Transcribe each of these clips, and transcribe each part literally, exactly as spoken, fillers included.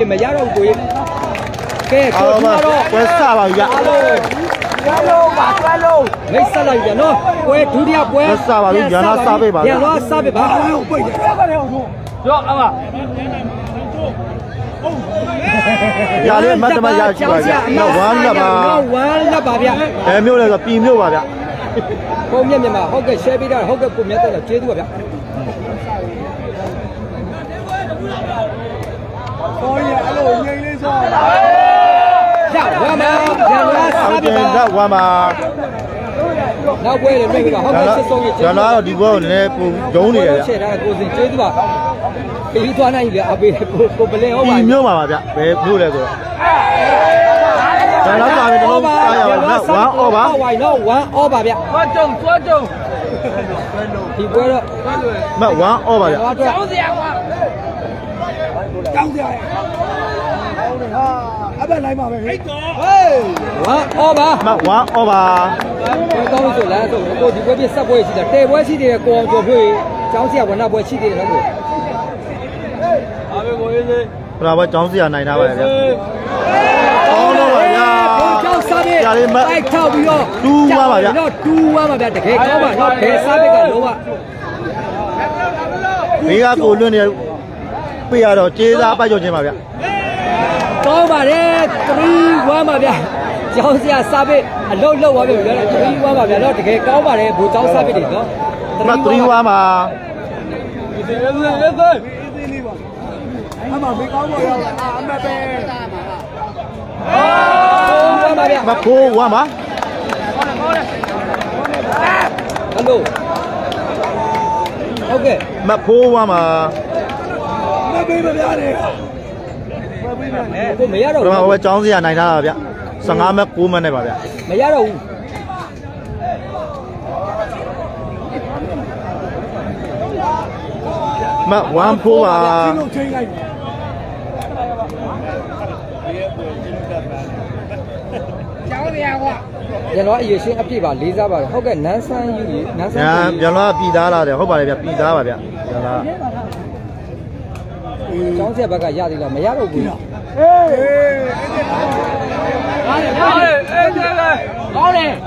မရတော့ဘူးကဲကိုထူတော့ပွဲစပါပြီဗျကျွဲလုံးပါကျွဲလုံးမိတ်ဆက်လိုက်ပြန်နော်ပွဲဒုတိယပွဲစပါပြီရန်လာစားပေးပါရန်လာစားပေးပါဟုတ်ပိတ်တယ်ကြောက်အောင်ရလေးမတ်တမရရှိပါဗျနော်ဝမ်းလက်ပါနော်ဝမ်းလက်ပါဗျအဲမျိုးလဲဆိုပြည်မျိုးပါဗျကိုမြတ်မြတ်မှာဟုတ်ကဲ့ share ပေးတာဟုတ်ကဲ့ကိုမြတ်တော့ကျေးဇူးပါဗျ sorry အဲ့လိုငိမ့်လေးဆိုရဝမ်းပါရန်လာစားပေးပါဝမ်းပါနောက်ပွဲလေတွေ့ပြီပါဟုတ်ကဲ့စစ်ဆုံးရဲ့ရန်လာတော့ဒီပွဲကိုလည်းပုံဂျုံနေတယ်ဗျချက်ထားကိုစင်ကျေးဇူးပါပြီးသွားနိုင်ပြီအပေးကိုကိုပလင်ဟုတ်ပါပြည်မျိုးပါပါဗျဘယ်မျိုးလဲဆိုရန်လာစားပြီးတော့စားရပါဗျဝမ်းအော်ပါဝိုင်တော့ဝမ်းအော်ပါဗျသွားကြုံသွားကြုံဒီပွဲတော့မဝမ်းအော်ပါဗျကျောင်းစရာကွာကျောင်းစရာဟာအဘက်လိုက်ပါပဲဟေးဝမ်းအော်ပါမဝမ်းအော်ပါဘယ်ကောင်းလို့ဆိုလားဆိုကိုဒီပွဲပြဆက်ပွဲရှိတယ်တဲပွဲရှိတယ်ကိုအောင်ကျော်ဖွေးကျောင်းစရာဝဏပွဲရှိတယ်နော်ကိုအားပဲကိုရေးစေဘယ်တော့ကျောင်းစရာနိုင်တာပါဗျအော်တော့ပါဗျာကျောင်းစားတယ်တိုက်ထောက်ပြီးတော့တူးသွားပါဗျာတော့တူးသွားပါဗျာတကယ်ကောင်းပါတော့ဘယ်စားပဲကလုံးဝဘေးကကိုလွတ်နေပြရတော့ကျေးစားပတ်ကြောခြင်းပါဗျကောင်းပါတယ်三一ပါဗျာကျောင်းစရာစားပဲအလုံးလုံးသွားပြီပြောတော့三一ပါဗျာတော့တကယ်ကောင်းပါတယ်ဘူကျောင်းစားပဲတွေနော်မ三一ပါမှာအေးအေးအေးအေးအေးလေးပါအမမေကောင်းပါရောအမပဲအော်ပါဗျာမဖိုးဝမ်းပါဟယ်လိုဟုတ်ကဲ့မဖိုးဝမ်းပါမပေးပါဗျာလေမပေးပါနဲ့ကိုမရတော့ဘူးတော့ဟိုကျောင်းစရာနိုင်တာပါဗျ十五မက်九မက်နဲ့ပါဗျမရတော့ဘူးမဝမ်းဖိုးပါကျောင်းစရာကွာရန်တော့အရေးရှင်းအပြည့်ပါလေးစားပါဟုတ်ကဲ့နန်းဆန်းယူနန်းဆန်းရန်ရန်တော့ပြည်သားလာတယ်ဟုတ်ပါတယ်ဗျပြည်သားပါဗျရန်လာကျောင်းဆက်ဘက်ကရသေးလားမရတော့ဘူးအေးအေးကောင်းတယ်အေးအေးကောင်းတယ်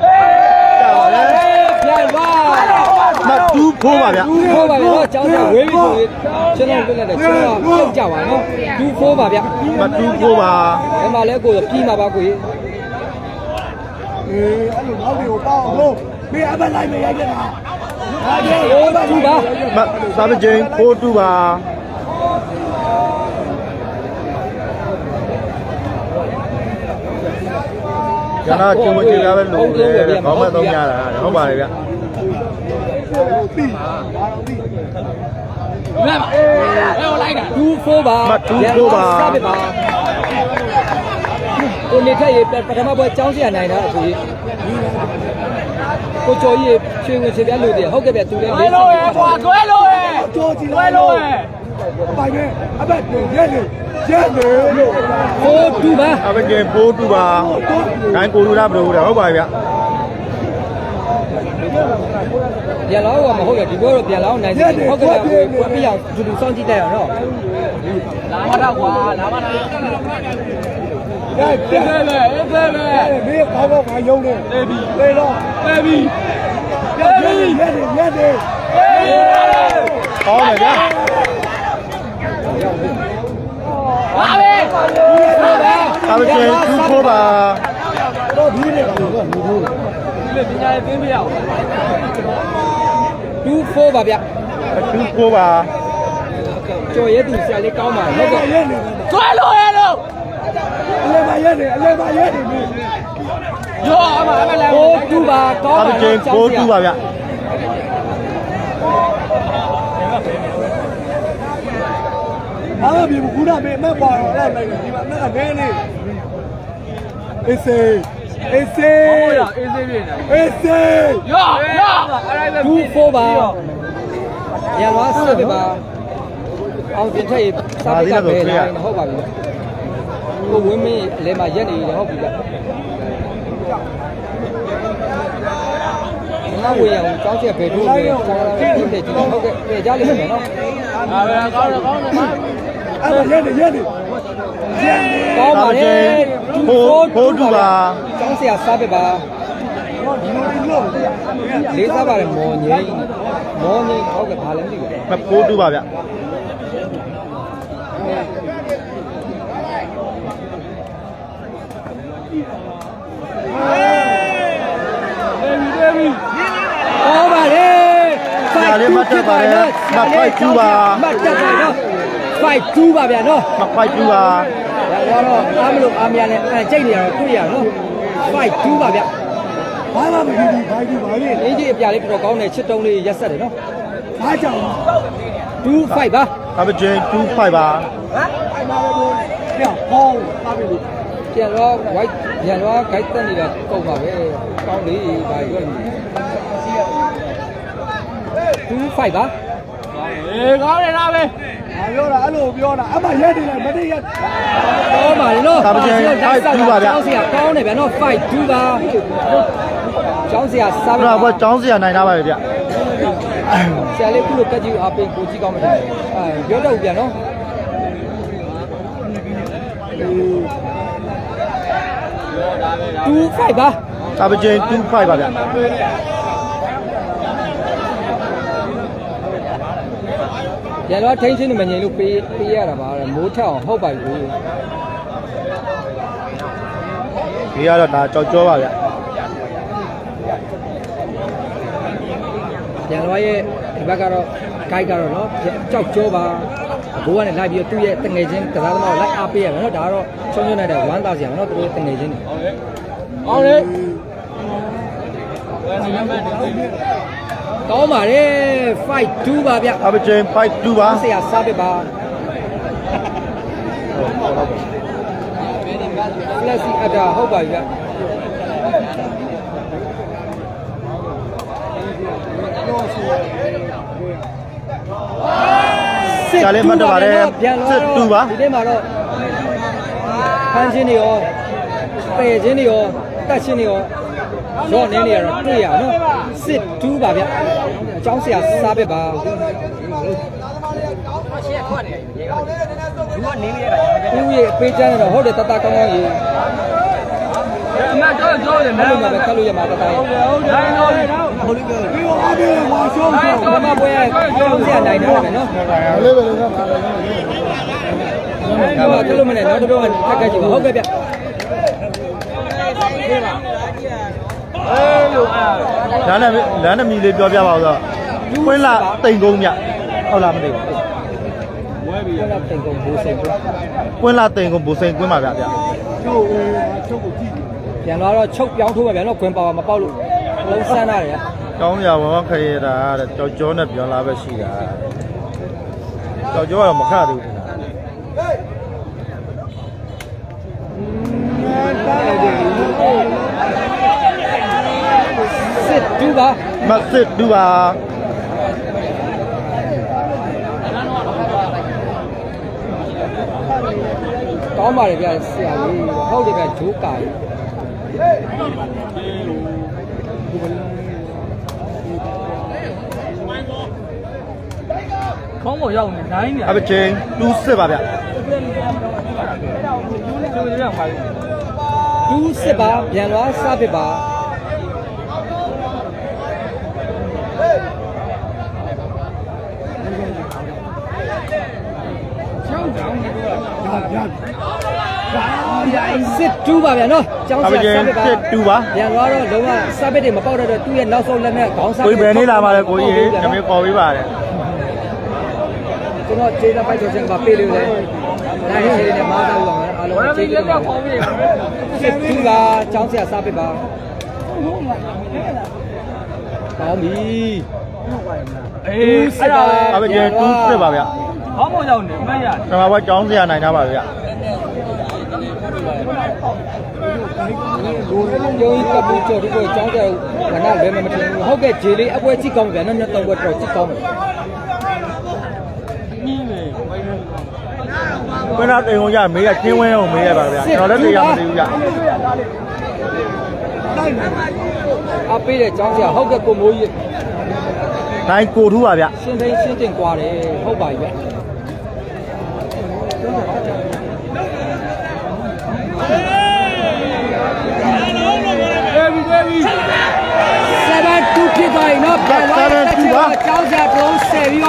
ပြန်ပါမတူဖိုးပါဗျတူဖိုးပါဗျတော့ကျောင်းဆက်ဝေးပြီဆိုရင်ကျွန်တော်ပြလိုက်တယ်ကျွန်တော်ပြုတ်ကြပါနော်တူဖိုးပါဗျမတူဖိုးပါဒီမှာလဲကိုပြီးမှာပါကိုကြီးအေးအဲ့လိုနောက်တွေကိုပေါအောင်လို့မင်းအဘက်လိုက်မရိုက်ကြတာဟာဒီဟိုတူပါမစားပကျင်းဖိုးတူပါကျန်တော့ကျုံမကြည့်ရပဲလို့လေခေါင်းမသုံးရတာဟုတ်ပါလေဗျပြီးဘာတော့ပြီးလဲပါအဲဟိုလိုက်တာတူဖိုးပါမတူဖိုးပါကိုနေထက်ရေပထမပွဲကျောင်းစရာနိုင်တာအခုကိုကျော်ကြီးရွှေဝင်ချပြလို့တည်းဟုတ်ကဲ့ဗျသူလည်းလေးလို့ရကွာတွဲလို့ရကျော်ကြီးတွဲလို့ရအပိုင်နဲ့အဘက်ရဲလေရဲလေကိုတူပါအဘက်ကပိုးတူပါခိုင်းကိုလူတာဘလို့ဟုတ်ပါဗျပြန်လောကမဟုတ်ရဒီဘောတော့ပြန်လောနိုင်တယ်ဟုတ်ကဲ့ကိုပြအောင်သူသူစောင့်ကြည့်တတ်ရအောင်နော်လာမတော့ကွာလာမတော့ကဲပြဲလေအေးပဲလေမင်းကောင်းကောင်းငါယုံနေတေးပြီတေးတော့တေးပြီတေးပြီရက်တယ်ရက်တယ်ဟောတယ်ဗျာပါပဲအဘကတူဖိုးပါတော့ဒီနေ့ကတော့လူမျိုးဒီလေပညာရေးသိမရအောင်တူဖိုးပါဗျတူဖိုးပါကျော်ရဲသူဆရာလေးကောင်းပါဟုတ်ကဲ့ရဲနေတွဲလို့ရလို့အလဲပါရဲနေအလဲပါရဲနေရောအမအမလဲကိုတူပါကောင်းပါအဘကကိုတူပါဗျအားပြေဘူးခုနမေအမက်ပါတော့အဲ့လိုက်ဒီမှာအမက်ကနဲနေအေးစေးအေးစေးဟုတ်ရအေးစေးပြေနေအေးစေးရောရောအဲ့ဒါပဲတူဖိုးပါရန်သွားဆက်ပြပါအောင်ပြင်ထက်စားပြပဲလားဟုတ်ပါပြီကိုဝင်းမင်းအလဲမှာရက်နေတယ်ဟုတ်ပြီဗျငါဝေရအောင်ကြောင်းချက်ပဲထိုးနေတယ်ဖြစ်တယ်ကြည့်ဟုတ်ကဲ့ပြကြလိမ့်မယ်နော်အားပဲကောင်းတယ်ကောင်းတယ်အဲ့ဒါရက်နေရက်နေကောင်းပါလေဟိုဟိုတူပါကျောင်းဆရာစားပြပါလေးစားပါလေမော်ငိမ့်မော်ငိမ့်ဟုတ်ကဲ့ဘာလဲမသိဘူးမဖိုးတူပါဗျကောင်းပါလေဖိုက်လေးမတက်ပါလေမဖိုက်တူပါမတက်ပါနော်ဖိုက်တူပါဗျာနော်မဖိုက်တူပါဒါတော့အားမလို့အားမရနဲ့အဲကြိတ်နေရတော့တွေ့ရနော်ဖိုက်တူပါဗျာဘာမှမဖြစ်ဘူးဖိုက်တူပါလေအင်းကြီးအပြာလေးတော်တော်ကောင်းတယ်ချစ်တုံးလေးရက်ဆက်တယ်နော်ဘာကြောင့်တူဖိုက်ပါအပချင်းတူဖိုက်ပါဟမ်အဲ့မှာပဲပြောဟောပါပြီပြန်တော့ white ပြန်တော့ guide တက်နေတာကုန်ပါပဲကောင်းလေးပါရွက်တူဖိုက်ပါအေးကောင်းတယ်လားပဲငါပြောတာအဲ့လိုပြောတာအမရက်နေလိုက်မတည့်ရက်ကောင်းပါလေနော်အပချင်းဖိုက်တူပါဗျာကျောင်းဆရာကောင်းတယ်ဗျာနော် fight တူပါကျောင်းဆရာစားပါဘာကျောင်းဆရာနိုင်တာပါပဲဗျဆရာလေးခုလိုကက်ကြီးအပင်ကိုကြီးကောင်းတယ်အဲပြောတော့ဗျာနော်တူဖိုက်ပါအပချင်းတူဖိုက်ပါဗျရတော့ထိန်းချင်းနေမငြိမ်လို့ပေးပေးရတာပါမိုးထက်အောင်ဟုတ်ပါဘူးဒီကတော့ဒါကြောက်ကြောပါဗျပြန်တော့ရဲ့ဒီဘက်ကတော့ guide ကတော့နော်ကြောက်ကြောပါဘိုးကနေလိုက်ပြီးသူ့ရဲ့တငယ်ချင်းကစားသမားကိုလိုက်အားပေးရမယ်နော်ဒါကတော့ချုံချုံနေတဲ့ဝမ်းသာစရာနော်သူတို့တငယ်ချင်းတွေဟုတ်တယ်ကောင်းပါလေ fight တူပါဗျအပချင်း fight တူပါဆရာစားပြပါ flexi အတာဟုတ်ပါပြီဗျစစ်လေးမတ်ပါတယ်စစ်တူပါဒီနေ့မှာတော့ဖန်ချင်းတွေရောပယ်ချင်းတွေရောတက်ချင်းတွေရောရော့နေနေရတော့တွေ့ရနော်စစ်တူပါဗျအကြောင်းဆရာစားပဲပါဦးရဲ့ပေးချမ်းတော့ဟုတ်တယ်တတကောင်းကောင်းကြီးအမတော့ကြောတယ်မယ်ပဲခက်လို့ရမှာတတဟုတ်တယ်ဟုတ်တယ်ဟုတ်တယ်ဟုတ်တယ်ပြီးတော့အပြေမှာရှုံးရှုံးဘာမှပွဲကျောင်းဆရာနိုင်တယ်ပဲနော်လေးပဲလေးကပါလေဘာမှခက်လို့မနဲ့နောက်တစ်တော့ခက်ခဲ့ကြည့်ဟုတ်ကဲ့ဗျအေးလို့အာလမ်းနဲ့လမ်းနဲ့မီလေးပြောပြပါဦးတော့ကွင်းလာတိမ်ကုန်းမြဟုတ်လားမသိဘူးဝဲပြီးကွင်းလာတိမ်ကုန်းဘူစိန်ကွင်းကွင်းလာတိမ်ကုန်းဘူစိန်ကွင်းပါဗျဗျချုပ်အေးချုပ်ကိုကြည့်ပြန်လာတော့ချုပ်ပြောင်းထိုးပါဗျာနော်ကွင်းပါမပေါက်လို့လုံးဆန်းတာတယ်ကောင်းရဝဝခရတာတဲ့ကြောက်ကြောနဲ့ပြောလာပဲရှိတာကြောက်ကြောကတော့မခသေးဘူးစစ်တူပါမစစ်တူပါကောင်းပါလေဗျာဆရာကြီးဟုတ်တယ်ဗျာဂျိုးကာကြီးခေါင်းပေါ်ရောက်နေနိုင်နေအပချင်းတူးစစ်ပါဗျတူးစစ်ပါပြန်သွားစားဖြစ်ပါစစ်တူပါဗျာနော်ကျောင်းဆရာစားပြပါစစ်တူပါပြန်သွားတော့လုံးဝစားပစ်တွေမပေါက်တော့သူ့ရဲ့နောက်ဆုံးလက်နဲ့ခေါင်းစားကိုယ်ဘယ်နေလာပါလဲကိုကြီးနမေပေါ်ပေးပါတယ်ကျွန်တော်ခြေလက်ပိုက်တော့ချင်းပါပေးလို့လေနိုင်ခြေနဲ့မားသားလို့အောင်အားလုံးခြေလက်တော့ခေါင်းပြေစစ်တူပါကျောင်းဆရာစားပစ်ပါကောင်းပြီအေးအဲ့ဒါအပချင်းတူးစစ်ပါဗျာဟောင်းပေါ်ရောက်နေမရကျွန်တော်ကကျောင်းဆရာနိုင်တာပါဗျာကျုံးကပူကျော်ဒီကိုကျောင်းတဲ့ကနလွယ်မမထင်ဘူးဟုတ်ကဲ့ဂျေလေးအပွဲကြည့်ကောင်းဗျာနော်မျက်တော့ဘွက်တော့ကြည့်ကောင်းတယ်ဘယ်တော့တိမ်ကုန်ရမေးရချင်းဝင်းအောင်မေးရပါဗျာကျွန်တော်လည်းတရားမသိဘူးဗျာအပေးတဲ့ကျောင်းဆရာဟုတ်ကဲ့ကိုမိုးကြီးတိုင်းကိုထူးပါဗျာရှင်းသိရှင်းတင်ကွာတယ်ဟုတ်ပါပြီဗျာ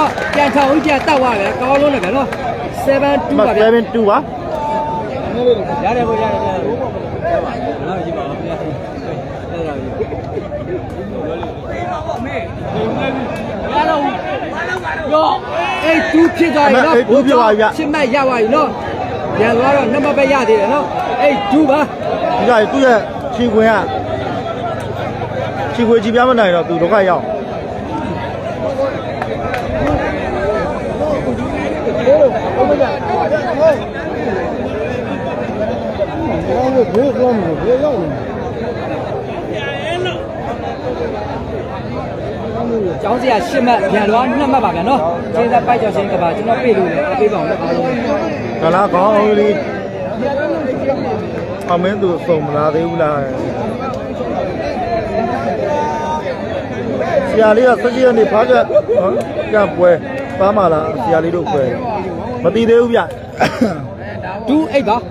နော်ပြန်ထောင်ဦးပြန်တောက်သွားတယ်ကောင်းလုံးနဲ့ဗျာနော်seven two ပါဗျာ seven two ပါရတယ်ဘုရားရတယ်နော်ကြည့်ပါဦးဗျာအဲ့ဒါကြီးရတော့ရောအဲ့twoဖြစ်သွားပြီနော်ရှင်းမဲ့ရပါပြီနော်ပြန်သွားတော့နှစ်မပဲရသေးတယ်နော်အဲ့twoပါဒီကသူ့ရဲ့ခြေခွင်ကခြေခွင်ကြည့်ပြမနိုင်တော့သူဒုက္ခရောက်ဘေးကောင်းတယ်ဘေးရောက်နေကျောင်းစရာရှစ်မှတ်ပြန်သွားနှစ်မှတ်ပါဗျာနော်ကျင်းသက်ပိုက်ကျော်ချင်းကပါကျွန်တော်ပြေလို့လည်းပြေးပါအောင်အားလုံးဒါလားကောင်းအောင်လေးအမင်းသူစုံမလာသေးဘူးလားဆရာလေးကစကြည့်ရနေဖားကြနော်ကြပွဲပါမလားဆရာလေးတို့ပွဲမတည်သေးဘူးဗျ two eightပါ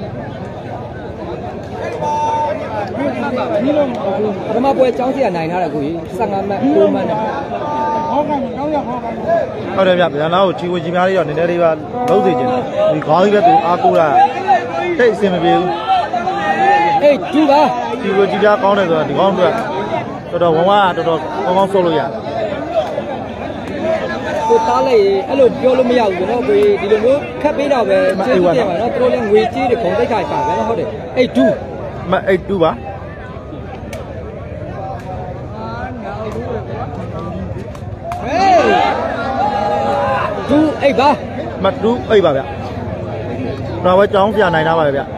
ပထမပွဲကျောင်းစီကနိုင်ထားတယ်ကိုကြီးfifteenမှတ်fourမှတ်နဲ့ဟောကန်ကောင်းရဟောကန်ဟုတ်တယ်ဗျဗျာနာကိုချီဝကြီးများလေးတော့နည်းနည်းလေးပါလုံးစေချင်တယ်ဒီခေါင်းကြီးပဲသူအားကိုးတာတိတ်အဆင်မပြေဘူး eight twoပါချီဝကြီးများကောင်းတယ်ဆိုတာဒီကောင်းအတွက်တော်တော်ဝဝတော်တော်ကောင်းကောင်းဆုပ်လို့ရကိုသားလိုက်အဲ့လိုပြောလို့မရဘူးနော်ကိုကြီးဒီလိုမျိုးခက်ပေးတော့ပဲကျေးဇူးတင်ပါနော်သူတို့လည်းငွေကြေးတွေခုံတိတ်ခါပါပဲနော်ဟုတ်တယ်eight two မeight twoပါ two eightပါမtwo eightပါဗျတော့ပဲကြောင်းပြနိုင်တာပါဗျ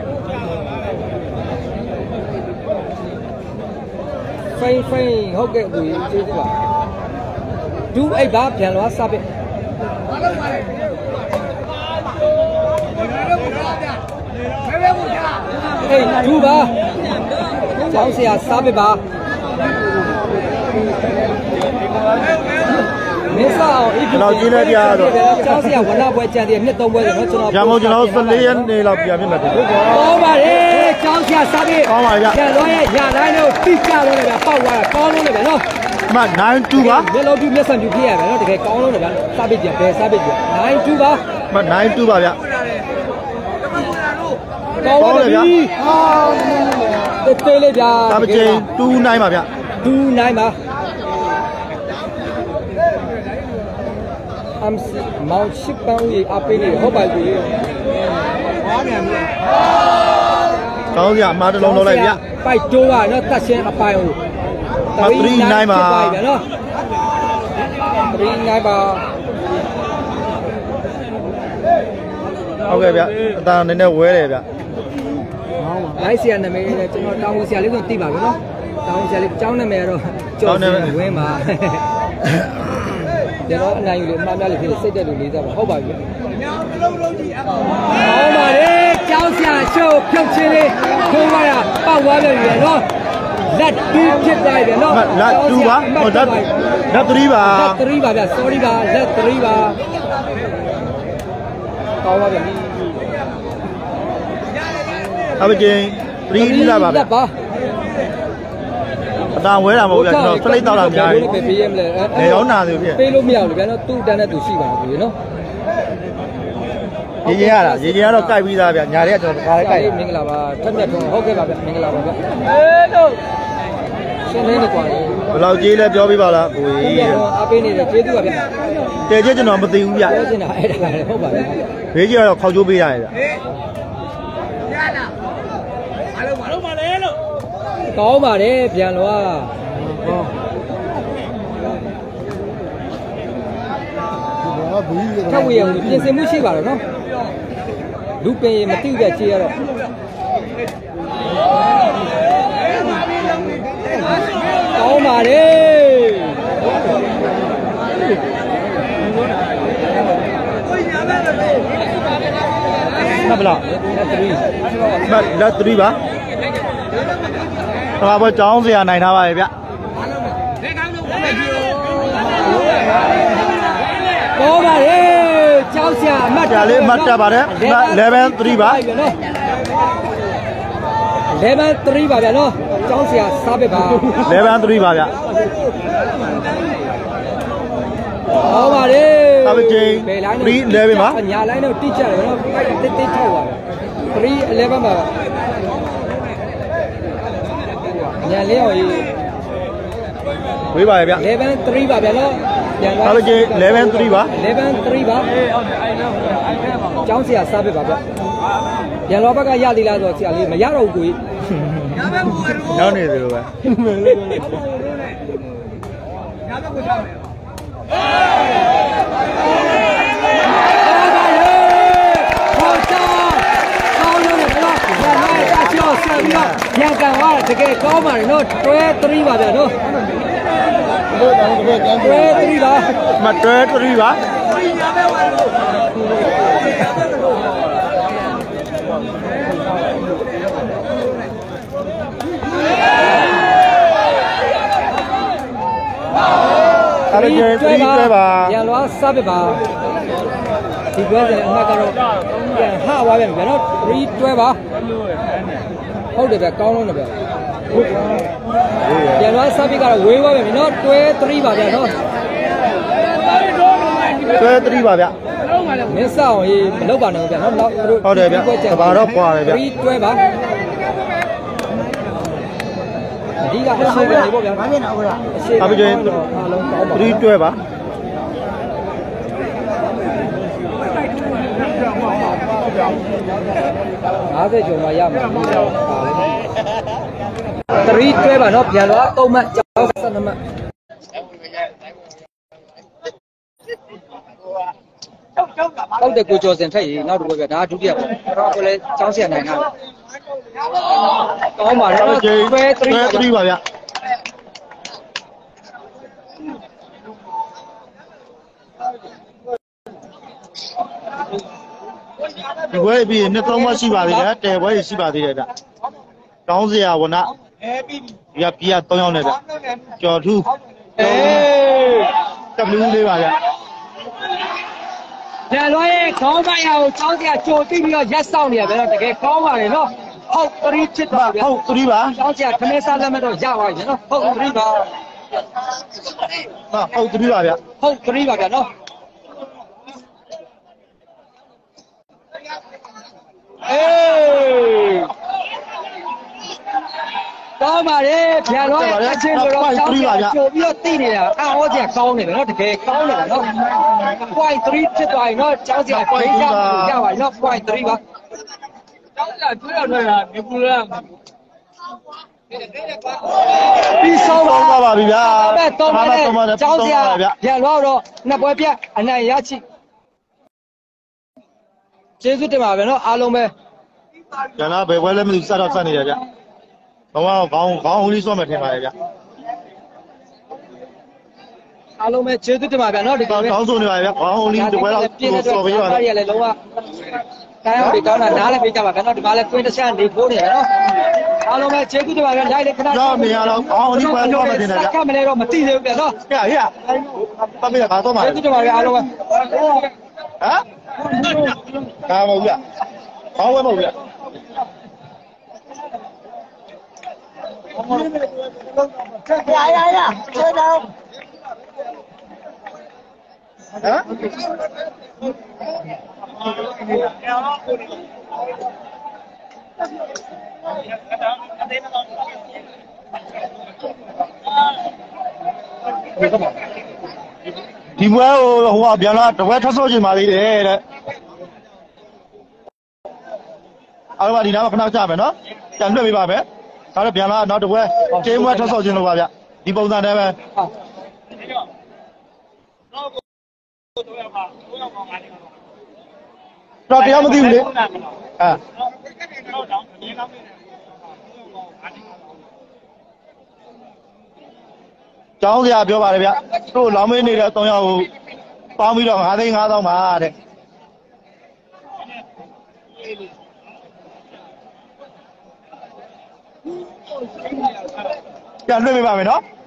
ဖိန်ဖိန်ဟုတ်ကဲ့ကိုကြီးကျေးဇူးပါtwo eightပါပြန်သွားစပစ်ဟေးtwoပါကျောင်းဆရာစပစ်ပါမင်းစောင်းဒီလောက်ကြီးနေပြရတော့ကျောင်းဆရာဝနပွဲကြံတည်းနှစ်သုံးပွဲဆိုတော့ကျွန်တော်ရမောကျွန်တော်fourteenရက်နေလောက်ပြန်ပြမယ်ဟုတ်ပါရဲ့ကျောင်းဆရာစပစ်ကောင်းပါဗျကျန်တော့ရဲ့ရတိုင်းတော့တိကျလို့လည်းပေါက်သွားတာကောင်းလို့လည်းပဲနော်မnine twoပါမျက်လုံးပြမျက်စံပြပြရမယ်နော်တကယ်ကောင်းလို့လည်းဗျာစပစ်ကြဘယ်စပစ်ကြnine twoပါမnine twoပါဗျကောင်းပါပြီဟာတေးလေးဗျာစပစ်ချင်းtwo nineပါဗျ two nineပါအမ်စီမောင်ရှိပန်းကြီးအပေးနေဟုတ်ပါပြီဟာမြန်ပြီကောင်းကြအမှားတစ်လုံးလုံးလိုက်ဗျပိုက်တိုးပါနော်တက်ရှင်းအပိုင်ဟို three nineပါဗျာနော်three nineပါဟုတ်ကဲ့ဗျအတန်နည်းနည်းဝဲတယ်ဗျလိုက်ဆရာနာမည်လည်းကျွန်တော်တောင်းဆရာလေးဆိုသိပါပြီနော်တောင်းဆရာလေးကျောင်းနာမည်ကတော့ကျော်စင်ဝင်းပါကျွန်တော်အနိုင်ယူလေအမှားများလေဖြစ်စိတ်တက်လို့လေးစားပါဟုတ်ပါပြီလုံးလုံးကြီးအကောင်ဟောပါလေကျောင်းဆရာရှုပ်ဖြုတ်ချင်းလေးခိုးသွားတာပေါက်သွားပြန်ပြီနော်လက်twoဖြစ်သွားပြီနော်လက်twoပါဟိုလက်လက်threeပါလက်threeပါဗျ sorry ပါလက်threeပါကောင်းပါပြီအပချင်းthreeလာပါဗျအတန်ဝဲတာမဟုတ်ဗျကျွန်တော်စလိတ်တောက်တာအများကြီးပဲပေးရမလဲလေရောနာသေးဖြစ်ပေးလို့မရဘူးဗျာနော်သူ့တန်းနဲ့သူရှိပါဘူးနော်ရေကြီးရတာရေကြီးကတော့ကြိုက်ပြီးသားဗျညာတွေကကျွန်တော်တခါလေးကြိုက်မင်္ဂလာပါထက်မြတ်ထွန်းဟုတ်ကဲ့ပါဗျမင်္ဂလာပါဗျအေးလို့ရှင်းနေတယ်ကွာဘယ်လောက်ကြီးလဲပြောပြပါလားကိုကြီးအားပေးနေတယ်ကျေးဇူးပါဗျတဲကျေးကျွန်တော်မသိဘူးဗျပြောချင်တာအဲ့ဒါလည်းဟုတ်ပါဗျဘေးကြီးကတော့ခေါက်ချိုးပေးရတယ်ဗျရလားမလုပ်မလုပ်ပါလေလို့ကောင်းပါတယ်ပြန်လွားဟောထပ်ဝေရပြင်ဆင်မှုရှိပါတော့နော်လူပင်မတိပဲကြေးရတော့ကောင်းပါတယ်မဘလားလက်three လက်threeပါတော့ဘာကြောင်းစရာနိုင်ထားပါရဲ့ဗျကောင်းပါလေကျောင်းဆရာအမှတ်ဒါလေးအမှတ်တက်ပါတယ် level three ပါ level three ပါဗျာနော်ကျောင်းဆရာစားပစ်ပါ level three ပါဗျဟောပါလေဘယ်လိုင်း three eleven ပါညာလိုင်းတော့တိကျတယ်နော်အဲ့တိတိထောက်ပါthree eleven မှာညာလေးအောင်ရေးဝေးပါရဲ့ဗျ eleven three ပါဗျာနော်ပြန်သွားပါကြည့် eleven three ပါ eleven three ပါကျောင်းဆရာစားပြပါဗျပြန်လောဘက်ကရသေးလားဆိုဆရာလေးမရတော့ဘူးကိုကြီးရောက်နေတယ်လို့ပဲရန်ကန်သွားတကယ်ကောင်းပါတယ်နော်တွဲthreeပါဗျာနော်တွဲthreeပါမတွဲthreeပါအဲ့ဒီthreeတွဲပါရန်လွားစားပြပါဒီတွဲစံအမှတ်ကတော့ပြန်ဟသွားပြန်ဗျာနော်threeတွဲပါဟုတ်တယ်ဗျကောင်းလုံးတယ်ဗျပြန်သွားစားပြကတော့ဝေးသွားပြီနော်တွဲthreeပါဗျာနော်တွဲthreeပါဗျမင်းစောင်းရေးမလုပ်ပါနဲ့ဗျာနော်တော့တို့ဟုတ်တယ်ဗျကဘာတော့ပွားတယ်ဗျ threeတွဲပါအဓိကအရှိပဲနေပေါ့ဗျာဘာဖြစ်နေအောင်လားအရှိပဲအားလုံးကောင်းပါthreeတွဲပါห้าสิบကျော်မှရမှာthreeတွဲပါနော်ပြန်တော့သုံးမှတ်ကျောင်းဆယ်နှစ်မှတ်ဟုတ်တယ်ကိုကျော်စင်ထက်ရေနောက်တစ်ခုပြဒါဒုတိယပေါ့တော့ကိုလည်းကျောင်းဆရာနိုင်တာကောင်းပါတော့တွဲ threeပါဗျဒီဘွဲပြီးနှစ်သုံးမှရှိပါသေးတယ်တဲဘွဲရှိပါသေးတယ်ဗျတောင်းစရာဝနဒီကပြရသုံးယောက်နဲ့ဗျကျော်ထူးအေးကပလူးလေးပါဗျညလွှဲခေါင်းပိုင်းအောင်ကျောင်းစရာကြိုတိပြီးတော့ရက်ဆောင်နေရပဲတော့တကယ်ကောင်းပါလေနော်ဟုတ်threeဖြစ်ပါဗျဟုတ်threeပါကျောင်းစရာခမဲစားလက်မဲ့တော့ရပါပြီနော်ဟုတ်threeပါဟုတ်threeပါဗျဟုတ်threeပါဗျနော်အေးကောင်းပါလေဗျာတော့အချင်းတို့တော့ကျောင်းပြကြိုပြီးတော့သိနေတာအာဟောစရာကောင်းနေတယ်နော်တကယ်ကောင်းနေတာနော် point three ဖြစ်သွားရင်တော့ကျောင်းစရာဖိတ်ရမှာရပါနော် point three ပါကျောင်းစရာတွေးရတော့တာဒီကူလာပြီးဆုံးပါပါပြီဗျာအဲ့တော့မှကျောင်းစရာဗျာတော့နှစ်ပွဲပြအနိုင်ရချိကျေးဇူးတင်ပါဗျာနော်အားလုံးပဲကျန်တာဘယ်ဘွဲလဲမသိစတော့စနေတယ်ဗျဘောင်းခေါင်းခေါင်းဟိုလေးစောမယ်ထင်ပါတယ်ဗျအားလုံးပဲကျေးဇူးတင်ပါဗျာနော်ဒီကောင်ကောင်းဆိုနေပါဗျခေါင်းဟိုလေးဒီဘွဲတော့စော်ပေးပါဗျာလည်းလုံးဝတိုင်းအောင်ဒီကောင်းတာနားလည်းပေးကြပါဗျာနော်ဒီမှာလည်း twin တစ်ချက်နေဖိုးနေတယ်နော်အားလုံးပဲကျေးဇူးတင်ပါဗျာလိုက်လေခဏတော့မရတော့ခေါင်းဟိုလေးဘွဲတော့မတင်တယ်ဗျကမလဲတော့မသိသေးဘူးဗျာနော်ဟဲ့ဟဲ့ပတ်ပြီးတော့မှာကျေးဇူးတင်ပါဗျာအားလုံးပဲဟမ်ကာမဟုတ်ဗျခေါင်းဝဲမဟုတ်ဗျ呀呀呀！车长。 ဟမ်ဒီဘွဲဟိုဟိုပြန်လာတပွဲထပ်ဆော့ချင်ပါသေးတယ်တဲ့အားလုံးကဒီနားမှာခဏကြာမယ်နော်ပြန်လွှတ်ပေးပါမယ်ဒါလည်းပြန်လာနောက်တပွဲကျေးမွဲထပ်ဆော့ချင်လို့ပါဗျဒီပုံစံတည်းပဲတော့တရားမသိဘူးလေအာကျောင်းစရာပြောပါတယ်ဗျတို့လောင်းမင်းနေတဲ့၃ယောက်ကိုပေါင်းပြီးတော့၅သိန်း၅သောင်းပါတဲ့ပြန်လွှတ်ပေးပါမယ်နော်